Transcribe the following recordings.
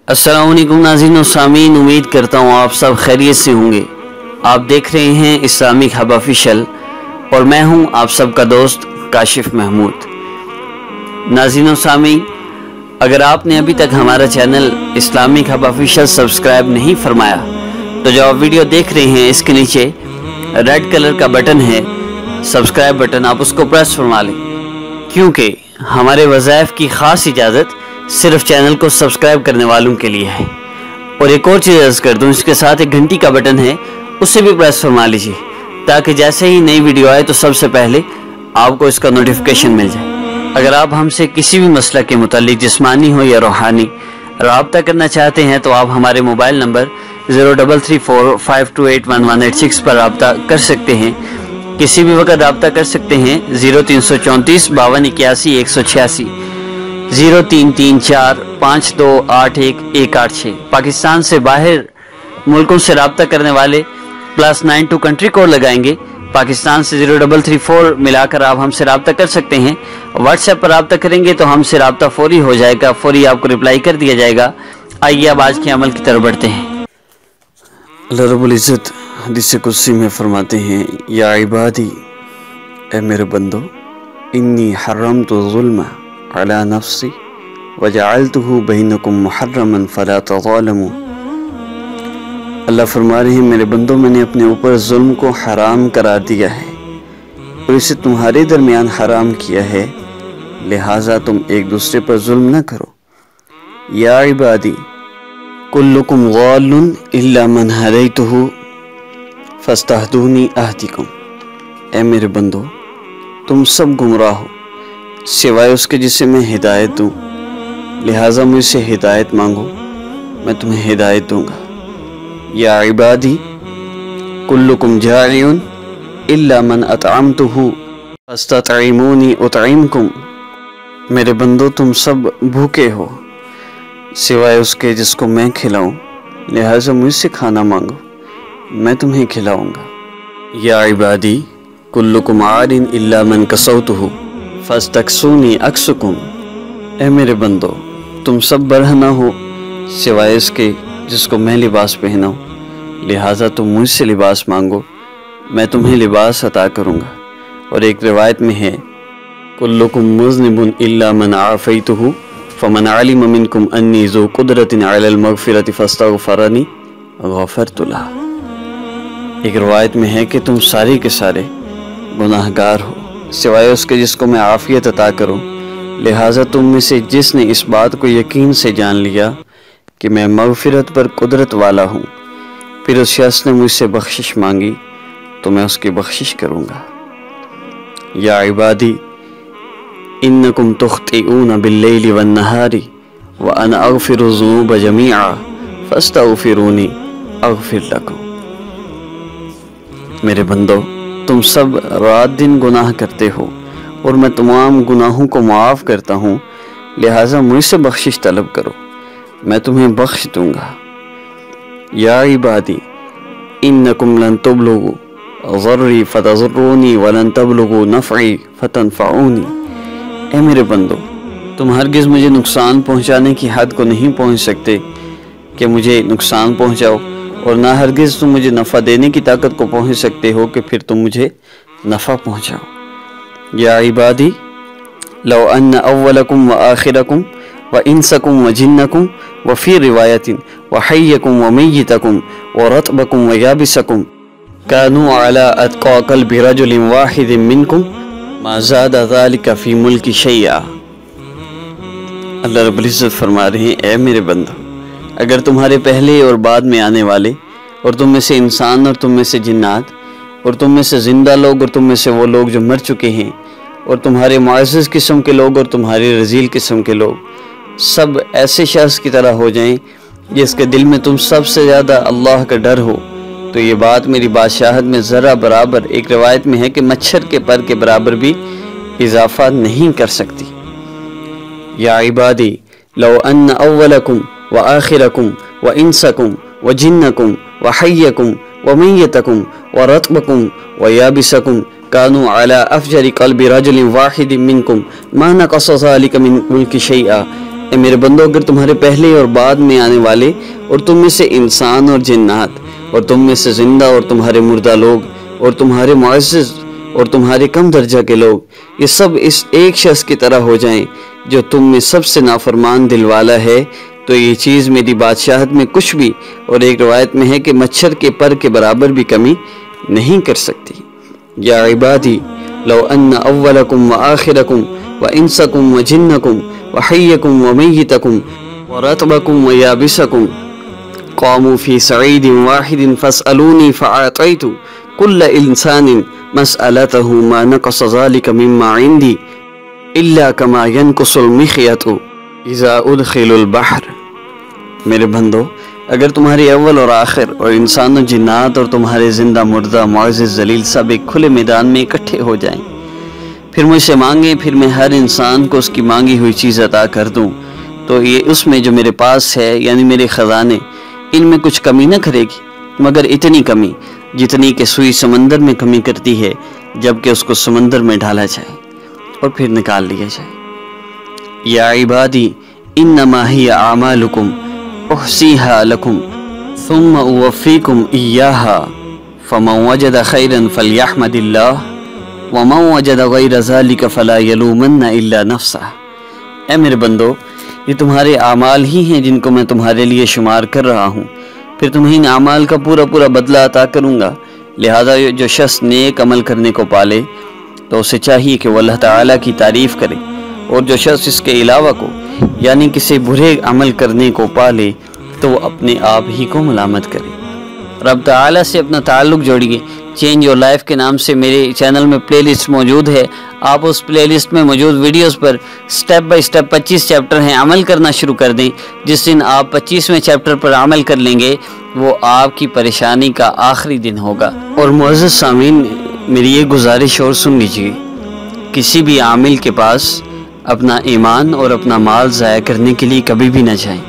अस्सलाम वालेकुम नाज़रीन और सामीन, उम्मीद करता हूँ आप सब खैरियत से होंगे। आप देख रहे हैं इस्लामिक हब ऑफिशियल और मैं हूँ आप सबका दोस्त काशिफ महमूद। नाज़रीन और सामीन, अगर आपने अभी तक हमारा channel Islamic hub official subscribe नहीं फरमाया तो जो आप वीडियो देख रहे हैं इसके नीचे रेड कलर का बटन है सब्सक्राइब बटन, आप उसको प्रेस फरमा लें, क्योंकि हमारे वज़ाइफ की ख़ास इजाज़त सिर्फ चैनल को सब्सक्राइब करने वालों के लिए है। और एक और चीज़ अर्ज़ कर दूँ, इसके साथ एक घंटी का बटन है, उससे भी प्रेस फरमा लीजिए ताकि जैसे ही नई वीडियो आए तो सबसे पहले आपको इसका नोटिफिकेशन मिल जाए। अगर आप हमसे किसी भी मसला के मुतालिक जिस्मानी हो या रूहानी राब्ता करना चाहते हैं तो आप हमारे मोबाइल नंबर 0334528186 पर राब्ता कर सकते हैं। किसी भी वक्त राब्ता कर सकते हैं 0334 52 81 186 0334 5281 186। पाकिस्तान से बाहर मुल्कों से राब्ता करने वाले +92 कंट्री कोड लगाएंगे। पाकिस्तान से 0334 मिलाकर आप हमसे राब्ता कर सकते हैं। व्हाट्सएप पर राब्ता करेंगे तो हमसे राब्ता फौरी हो जाएगा, फौरी आपको रिप्लाई कर दिया जाएगा। आइए अब आज के अमल की तरफ बढ़ते हैं। अल्लाह रब्बुल इज़्ज़त हदीस कुदसी में फरमाते हैं, या इबादी, ए मेरे बंदो, इन्नी हर्रमतु ज़ुल्म अला नफ्सी वजअलतुहु बैनकुम मुहर्रमन फला तज़ालमू। अल्लाह फरमा रहे हैं, मेरे बंदो, मैंने अपने ऊपर जुल्म को हराम करार दिया है और इसे तुम्हारे दरमियान हराम किया है, लिहाजा तुम एक दूसरे पर जुल्म न करो। या इबादी कुल्लुकुम गालुन इल्ला मन हदैतुहु फस्तहदूनी अहदिकुम। ए मेरे बंदो, तुम सब गुमराह हो सिवाय उसके जिसे मैं हिदायत दूँ, लिहाजा मुझसे हिदायत मांगो, मैं तुम्हें हिदायत दूंगा। या इबादी कुल्लुकुम जाइउन इल्ला मन अतअमतुहु फस्ततइमूनी उतइमकुम। मेरे बंदो, तुम सब भूखे हो सिवाय उसके जिसको मैं खिलाऊं, लिहाजा मुझसे खाना मांगो, मैं तुम्हें खिलाऊंगा। या इबादी कुल्लुकुम आरिन इल्ला मन कसौतुहु फस्तक्सूनी अक्सुकुम। ए मेरे बंदो, तुम सब बरहना हो सिवाय इसके जिसको मैं लिबास पहनाऊं, लिहाजा तुम मुझसे लिबास मांगो, मैं तुम्हें लिबास अता करूंगा। और एक रिवायत में है, कुल्लुकुम मुज़निबुन इल्ला मन आफ़ैतुहु फमन अलिम मिनकुम अन्नी ज़ू कुदरतिन अलल मग़फ़िरति फ़स्तग़फ़रनी ग़फ़रतु लह। एक रिवायत में है कि तुम सारे के सारे गुनाहगार हो सिवाय उसके जिसको मैं आफ़ियत अता करूं, लिहाजा तुम में से जिसने इस बात को यकीन से जान लिया कि मैं मग़फ़िरत पर कुदरत वाला हूँ, फिर उस शख्स ने मुझसे बख्शिश मांगी तो मैं उसकी बख्शिश करूँगा। या इबादी इन्नकुम तुख़्तिऊन बिल्लैलि वन्नहारी व अना अग़फ़िरु ज़ुनूब जमीआ फ़स्तग़फ़िरूनी अग़फ़िर लकुम। मेरे बंदो, तुम सब रात दिन गुनाह करते हो और मैं तमाम गुनाहों को माफ़ करता हूँ, लिहाजा मुझसे बख्शिश तलब करो, मैं तुम्हें बख्श दूंगा। या इबादी इन्नकुम लन तुबलुगू ज़र्री फ़तज़ुर्रूनी वलन तबलुगू नफ़ई फ़तनफ़ऊनी। ए मेरे बंदो, तुम हरगिज़ मुझे नुकसान पहुँचाने की हद को नहीं पहुँच सकते कि मुझे नुकसान पहुँचाओ, और ना हरगिज़ तुम मुझे नफ़ा देने की ताकत को पहुँच सकते हो कि फिर तुम मुझे नफ़ा पहुँचाओ। या इबादी लौ अन्न अव्वलकुम व आखिरकुम व इंसकुम व जिन्नकुम व फ़ी रिवायतिन व हय्यकुम व मय्यितकुम व रत्बकुम व याबिसकुम कानू अला अत्क़ा क़ल्बि रजुलिन वाहिदिन मिनकुम मा ज़ादा ज़ालिका फ़ी मुल्की शैआ। अल्लाह रब्बुल इज़्ज़त फरमा रहे हैं, ए मेरे बंदो, अगर तुम्हारे पहले और बाद में आने वाले और तुम में से इंसान और तुम में से जिन्नात और तुम में से ज़िंदा लोग और तुम में से वो लोग जो मर चुके हैं और तुम्हारे मुअज़्ज़ज़ किस्म के लोग और तुम्हारे रज़ील किस्म के लोग सब ऐसे शख्स की तरह हो जाएं जिसके दिल में तुम सबसे ज़्यादा अल्लाह का डर हो, तो ये बात मेरी बादशाहत में ज़रा बराबर, एक रिवायत में है कि मच्छर के पर के बराबर भी इजाफ़ा नहीं कर सकती। या इबादी लौ अन्न अव्वलकुम व आखिरकुम व इंसकुम व जिन्नकुम व हय्यकुम व मय्यतकुम व रत्बकुम व याबिसकुम कानू अला अफजरी क़ल्बि रजुलिन वाहिदिन मिनकुम मा नक़सा ज़ालिका मिन मुल्की शैआ। اے میرے بندو، اگر تمہارے پہلے اور بعد میں آنے والے اور تم میں سے انسان اور جنات اور تم میں سے زندہ اور تمہارے مردہ لوگ اور تمہارے معزز اور تمہارے کم درجہ کے لوگ یہ سب اس ایک شخص کی طرح ہو جائیں جو تم میں سب سے نافرمان دل والا ہے، تو یہ چیز میری بادشاہت میں کچھ بھی، اور ایک روایت میں ہے کہ مچھر کے پر کے برابر بھی کمی نہیں کر سکتی۔ یا عبادی لو ان اولکم وآخرکم وانسکم وجنکم وحیکم ومیتکم ورطبکم ویابسکم قاموا فی سعید واحد فاسألونی فأعطیت کل انسان مسألتہ ما نقص ذلک مما عندی الا کما ینقص المخیط اذا ادخل البحر۔ میرے بندو، اگر تمہاری اول اور آخر اور انسان و جنات اور تمہارے زندہ مردہ معزز ذلیل سب ایک کھلے میدان میں اکٹھے ہو جائیں، پھر مجھ سے مانگیں، پھر میں ہر انسان کو اس کی مانگی ہوئی چیز عطا کر دوں، تو یہ اس میں جو میرے پاس ہے یعنی میرے خزانے، ان میں کچھ کمی نہ کرے گی مگر اتنی کمی جتنی کہ سوئی سمندر میں کمی کرتی ہے جب کہ اس کو سمندر میں ڈالا جائے اور پھر نکال لیا جائے۔ یا عبادی انما ہی اعمالکم احصیہا لکم ثم اوفیکم ایہا فمن وجد خیرا فلیحمد اللہ ومن وجد غیر ذلک فلا یلومن الا نفسہ۔ اے میرے بندو، یہ تمہارے اعمال ہی ہیں جن کو میں تمہارے لیے شمار کر رہا ہوں، پھر تمہیں ان اعمال کا پورا پورا بدلہ عطا کروں گا۔ لہذا جو شخص نیک عمل کرنے کو پالے تو اسے چاہیے کہ وہ اللہ تعالیٰ کی تعریف کرے، اور جو شخص اس کے علاوہ کو یعنی کسی برے عمل کرنے کو پالے تو وہ اپنے آپ ہی کو ملامت کرے۔ رب تعالیٰ سے اپنا تعلق جوڑیے۔ چینج یور لائف کے نام سے میرے چینل میں پلے لسٹ موجود ہے، آپ اس پلے لسٹ میں موجود ویڈیوز پر سٹیپ بائی سٹیپ 25 چیپٹر ہیں، عمل کرنا شروع کر دیں۔ جس دن آپ 25ویں چیپٹر پر عمل کر لیں گے وہ آپ کی پریشانی کا آخری دن ہوگا۔ اور معزز سامعین، میری یہ گزارش اور سن لیجیے، کسی بھی عامل کے پاس اپنا ایمان اور اپنا مال ضائع کرنے کے لیے کبھی بھی نہ جائیں۔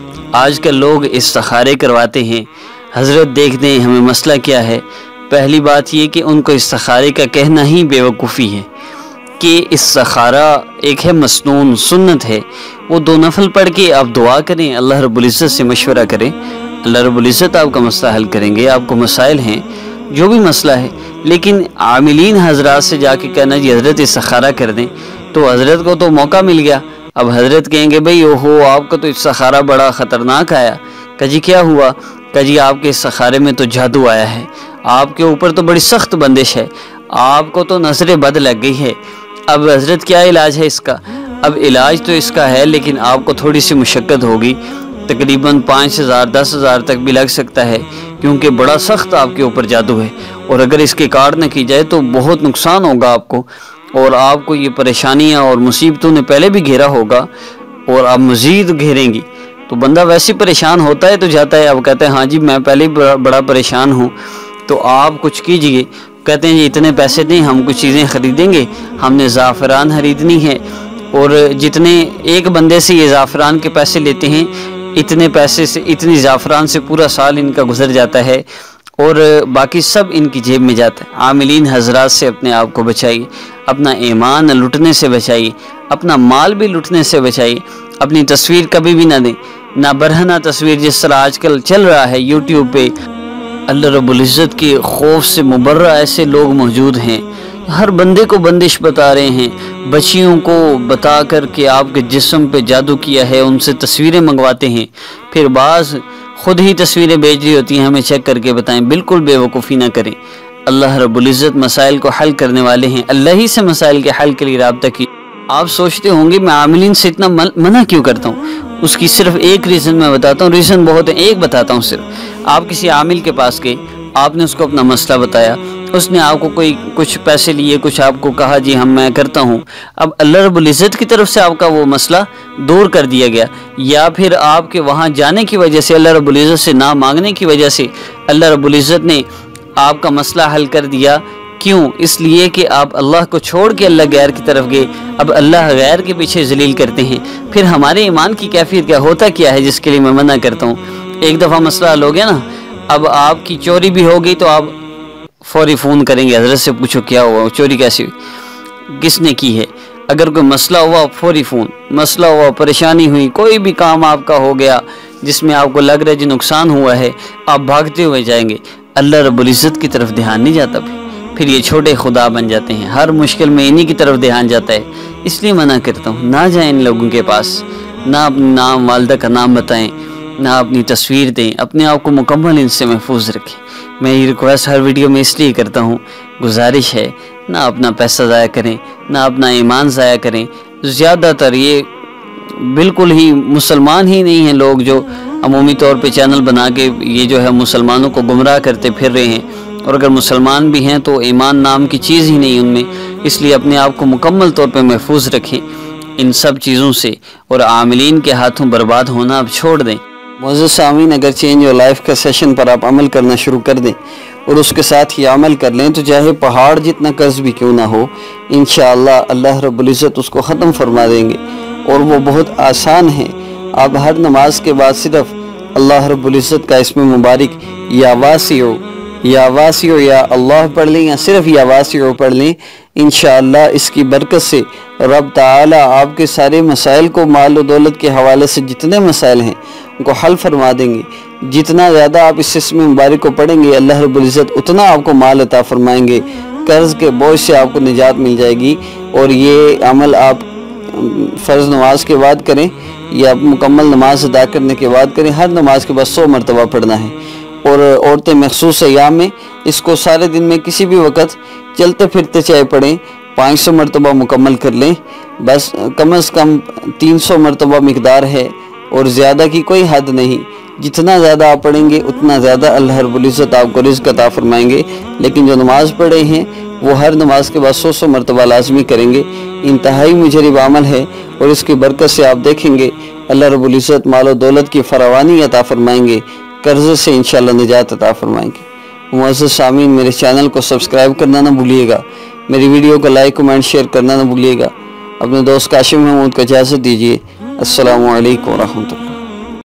آج کل لوگ استخارے کرواتے ہیں، حضرت دیکھ دیں ہمیں مسئلہ کیا ہے۔ پہلی بات یہ کہ ان کو استخارے کا کہنا ہی بے وقوفی ہے کہ استخارہ ایک ہے مسنون سنت ہے، وہ 2 نفل پڑھ کے آپ دعا کریں، اللہ رب العزت سے مشورہ کریں، اللہ رب العزت آپ کا مسئلہ حل کریں گے۔ آپ کو مسائل ہیں جو بھی مسئلہ ہے، لیکن عاملین حضرات سے جا کے کہنا جی حضرت استخارہ کر دیں، تو حضرت کو تو موقع مل گیا۔ اب حضرت کہیں گے بھئی اوہو آپ کا تو استخارہ بڑا خطرناک آیا۔ کہ جی کیا ہوا؟ کہ جی آپ کے استخارے میں تو جادو آیا ہے، آپ کے اوپر تو بڑی سخت بندش ہے، آپ کو تو نظر بد لگ گئی ہے۔ اب حضرت کیا علاج ہے اس کا؟ اب علاج تو اس کا ہے لیکن آپ کو تھوڑی سی مشقت ہوگی، تقریباً 5,000 10,000 تک بھی لگ سکتا ہے، کیونکہ بڑا سخت آپ کے اوپر جادو ہے، اور اگر اس کے کار نہ کی جائے تو بہت نقصان ہوگا آپ کو، اور آپ کو یہ پریشانیاں اور مصیبتوں نے پہلے بھی گھیرا ہوگا اور آپ مزید گھیریں گی، تو بندہ ویسے پریشان ہوتا ہے تو جاتا ہے۔ اب کہتے ہیں ہاں جی میں پہلے ہی بڑا پریشان ہوں، تو آپ کچھ کیجئے۔ کہتے ہیں جی اتنے پیسے دیں ہم کچھ چیزیں خریدیں گے، ہم نے زعفران خریدنی ہے، اور جتنے ایک بندے سے یہ زعفران کے پیسے لیتے ہیں، اتنے پیسے سے اتنی زعفران سے پورا سال ان کا گزر جاتا ہے، اور باقی سب ان کی جیب میں جاتا ہے۔ عاملین حضرات سے اپنے آپ کو بچائیے، اپنا ایمان لٹنے سے بچائیے، اپنا مال بھی لٹنے سے بچائیے، اپنی تصویر کبھی بھی نہ دیں، نہ برہنہ تصویر جس طرح آج کل چل رہا ہے یوٹیوب پہ۔ اللہ رب العزت کے خوف سے مبرہ ایسے لوگ موجود ہیں، ہر بندے کو بندش بتا رہے ہیں، بچیوں کو بتا کر کے آپ کے جسم پہ جادو کیا ہے، ان سے تصویریں منگواتے ہیں، پھر بعض خود ہی تصویریں بھیج رہی ہوتی ہیں، ہمیں چیک کر کے بتائیں۔ بالکل بے وقوفی نہ کریں، اللہ رب العزت مسائل کو حل کرنے والے ہیں، اللہ ہی سے مسائل کے حل کے لیے رابطہ کی۔ آپ سوچتے ہوں گے میں عاملین سے اتنا منع کیوں کرتا ہوں، اس کی صرف ایک ریزن میں بتاتا ہوں، ریزن بہت ہے، ایک بتاتا ہوں صرف۔ آپ کسی عامل کے پاس گئے، آپ نے اس کو اپنا مسئلہ بتایا، اس نے آپ کو کچھ پیسے لیے، کچھ آپ کو کہا جی میں کرتا ہوں، اب اللہ رب العزت کی طرف سے آپ کا وہ مسئلہ دور کر دیا گیا، یا پھر آپ کے وہاں جانے کی وجہ سے، اللہ رب العزت سے نہ مانگنے کی وجہ سے اللہ رب العزت نے آپ کا مسئلہ حل کر دیا۔ کیوں؟ اس لیے کہ آپ اللہ کو چھوڑ کے اللہ غیر کی طرف گئے، اب اللہ غیر کے پیچھے ذلیل کرتے ہیں۔ پھر ہمارے ایمان کی کیفیت کیا ہوتا کیا ہے جس کے لیے میں منع کرتا ہوں۔ ایک دفعہ مسئلہ حل ہو گیا نا، اب آپ کی چوری بھی ہو گئی تو آپ فوری فون کریں گے، حضرت سے پوچھو کیا ہوا، چوری کیسی ہوئی، کس نے کی ہے۔ اگر کوئی مسئلہ ہوا فوری فون، مسئلہ ہوا، پریشانی ہوئی، کوئی بھی کام آپ کا ہو گیا جس میں آپ کو لگ رہا ہے جی نقصان ہوا ہے، آپ بھاگتے ہوئے جائیں گے، اللہ رب العزت کی طرف دھیان نہیں جاتا، پھر یہ چھوٹے خدا بن جاتے ہیں، ہر مشکل میں انہی کی طرف دھیان جاتا ہے۔ اس لیے منع کرتا ہوں، نہ جائیں ان لوگوں کے پاس، نہ اپنا نام، والدہ کا نام بتائیں، نہ اپنی تصویر دیں، اپنے آپ کو مکمل ان سے محفوظ رکھیں۔ میں یہ ریکویسٹ ہر ویڈیو میں اس لیے کرتا ہوں، گزارش ہے نہ اپنا پیسہ ضائع کریں، نہ اپنا ایمان ضائع کریں۔ زیادہ تر یہ بالکل ہی مسلمان ہی نہیں ہیں لوگ جو عمومی طور پہ چینل بنا کے یہ جو ہے مسلمانوں کو گمراہ کرتے پھر رہے ہیں، اور اگر مسلمان بھی ہیں تو ایمان نام کی چیز ہی نہیں ان میں۔ اس لیے اپنے آپ کو مکمل طور پہ محفوظ رکھیں ان سب چیزوں سے، اور عاملین کے ہاتھوں برباد ہونا اب چھوڑ دیں۔ معزز سامعین، اگر چینج اور لائف کا سیشن پر آپ عمل کرنا شروع کر دیں اور اس کے ساتھ ہی عمل کر لیں تو چاہے پہاڑ جتنا قرض بھی کیوں نہ ہو، انشاءاللہ اللہ رب العزت اس کو ختم فرما دیں گے، اور وہ بہت آسان ہے۔ آپ ہر نماز کے بعد صرف اللہ رب العزت کا اسم مبارک یا واسع یا اللہ پڑھ لیں، یا صرف یا واسع پڑھ لیں، انشاءاللہ اس کی برکت سے رب تعالی آپ کے سارے مسائل کو، مال و دولت کے حوالے سے جتنے مسائل ہیں ان کو حل فرما دیں گے۔ جتنا زیادہ آپ اس اسم مبارک کو پڑھیں گے اللہ رب العزت اتنا آپ کو مال عطا فرمائیں گے، قرض کے بوجھ سے آپ کو نجات مل جائے گی۔ اور یہ عمل آپ فرض نماز کے بعد کریں یا مکمل نماز ادا کرنے کے بعد کریں، ہر نماز کے بعد 100 مرتبہ پڑھنا ہے۔ اور عورتیں مخصوص ایام میں اس کو سارے دن میں کسی بھی وقت چلتے پھرتے چاہے پڑھیں، 500 مرتبہ مکمل کر لیں، بس کم از کم 300 مرتبہ مقدار ہے، اور زیادہ کی کوئی حد نہیں۔ جتنا زیادہ آپ پڑھیں گے اتنا زیادہ اللہ رب العزت آپ کو رزق عطا فرمائیں گے۔ لیکن جو نماز پڑھے ہیں وہ ہر نماز کے بعد 100 مرتبہ لازمی کریں گے۔ انتہائی مجرب عمل ہے، اور اس کی برکت سے آپ دیکھیں گے اللہ رب العزت مال و دولت کی فراوانی عطا فرمائیں گے، قرض سے انشاءاللہ نجات عطا فرمائیں گے۔ معزز سامعین، میرے چینل کو سبسکرائب کرنا نہ بھولیے گا، میری ویڈیو کو لائک، کمنٹ، شیئر کرنا نہ بھولیے گا۔ اپنے دوست کاشف محمود کو اجازت دیجیے۔ السلام علیکم ورحمۃ اللہ۔